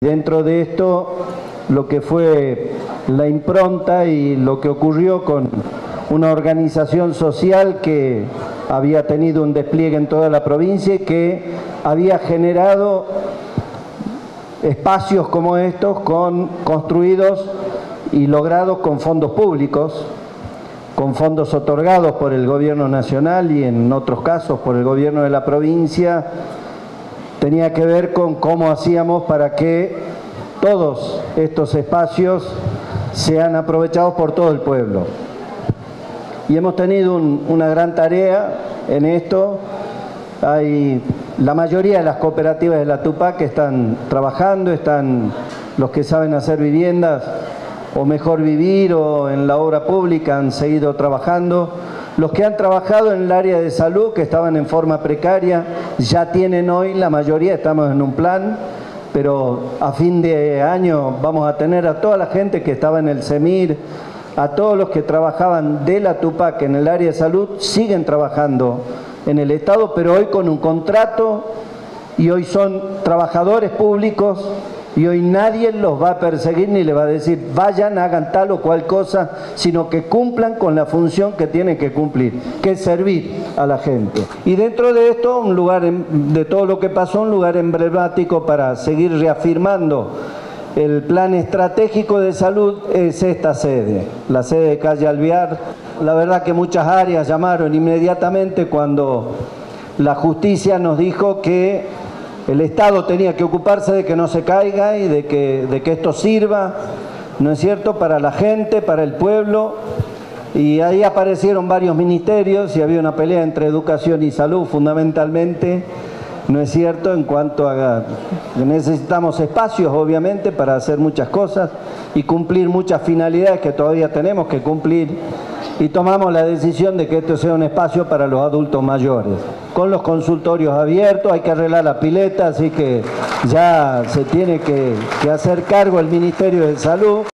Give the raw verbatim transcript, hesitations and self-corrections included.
Dentro de esto, lo que fue la impronta y lo que ocurrió con una organización social que había tenido un despliegue en toda la provincia y que había generado espacios como estos con, construidos y logrados con fondos públicos, con fondos otorgados por el gobierno nacional y en otros casos por el gobierno de la provincia. Tenía que ver con cómo hacíamos para que todos estos espacios sean aprovechados por todo el pueblo. Y hemos tenido un, una gran tarea en esto. Hay la mayoría de las cooperativas de la Tupac que están trabajando, están los que saben hacer viviendas o mejor vivir o en la obra pública han seguido trabajando. Los que han trabajado en el área de salud, que estaban en forma precaria, ya tienen hoy, la mayoría estamos en un plan, pero a fin de año vamos a tener a toda la gente que estaba en el CEMIR, a todos los que trabajaban de la Tupac en el área de salud, siguen trabajando en el Estado, pero hoy con un contrato y hoy son trabajadores públicos y hoy nadie los va a perseguir ni le va a decir vayan, hagan tal o cual cosa, sino que cumplan con la función que tienen que cumplir, que es servir a la gente. Y dentro de esto, un lugar, de todo lo que pasó, un lugar emblemático para seguir reafirmando el plan estratégico de salud es esta sede, la sede de calle Alvear. La verdad que muchas áreas llamaron inmediatamente cuando la justicia nos dijo que el Estado tenía que ocuparse de que no se caiga y de que, de que esto sirva, ¿no es cierto?, para la gente, para el pueblo. Y ahí aparecieron varios ministerios y había una pelea entre educación y salud fundamentalmente, ¿no es cierto?, en cuanto a que necesitamos espacios, obviamente, para hacer muchas cosas y cumplir muchas finalidades que todavía tenemos que cumplir. Y tomamos la decisión de que esto sea un espacio para los adultos mayores. Con los consultorios abiertos, hay que arreglar la pileta, así que ya se tiene que, que hacer cargo el Ministerio de Salud.